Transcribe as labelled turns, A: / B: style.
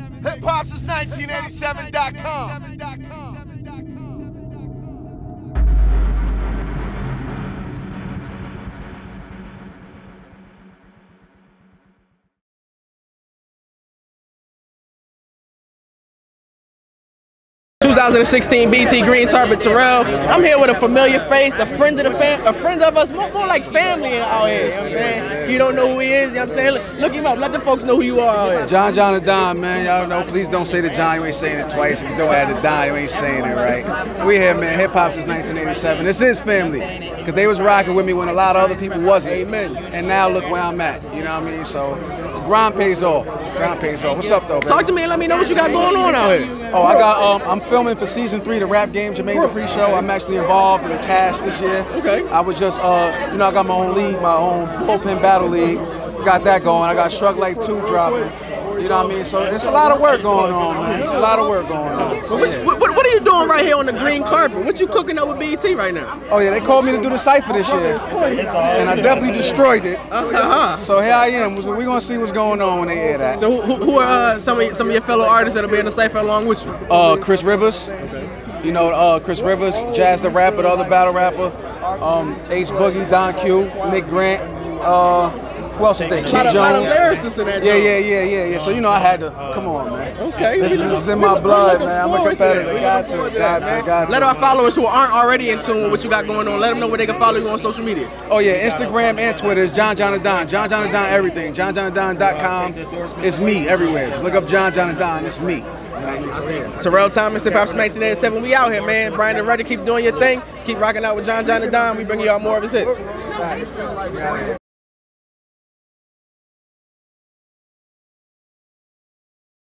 A: HipHop since 1987.com.
B: 2016 BET Green Carpet Terrell. I'm here with a familiar face, a friend of us, more like family out here, you know what I'm saying? You don't know who he is, you know what I'm saying? Look him up, let the folks know who you are out here.
C: John the Don, man, y'all know, please don't say the John, you ain't saying it twice. If you don't add the Don, you ain't saying it right. We here, man, hip-hop since 1987. This is family, because they was rocking with me when a lot of other people wasn't.
B: Amen.
C: And now look where I'm at, you know what I mean? So, grind pays off. Grind pays off. What's up, though, baby?
B: Talk to me and let me know what you got going on out here.
C: Oh, I got, I'm filming for season 3, the rap game, Jermaine Dupri show. I'm actually involved in the cast this year.
B: Okay.
C: I was just, you know, I got my own league, my own bullpen battle league. Got that going. I got Shrug Life 2 dropping. You know what I mean? So it's a lot of work going on, man. It's a lot of work going on. So,
B: what are you doing right here on the green carpet? What you cooking up with BET right now?
C: Oh yeah, they called me to do the Cypher this year, and I definitely destroyed it. So here I am. We're gonna see what's going on when they air that.
B: So who are some of your fellow artists that'll be in the Cypher along with you?
C: Chris Rivers. Okay. You know, Chris Rivers, Jazz the Rapper, the other battle rapper. Ace Boogie, Don Q, Nick Grant. Who else is there? Kid Jones.
B: A lot of lyricists in that.
C: Yeah. So you know I had to. Come on, man.
B: Okay.
C: This is in my blood, man. I'm a competitor. Got to.
B: Let our followers who aren't already in tune with what you got going on, let them know where they can follow you on social media.
C: Oh yeah, Instagram and Twitter is John the Don. John the Don everything. JohnJohnTheDon.com. It's me everywhere. Just look up John the Don. It's me.
B: Terrell Thomas, HipHop since 1987. We out here, man. Brian the Writer, keep doing your thing. Keep rocking out with John the Don. We bring you out more of his hits.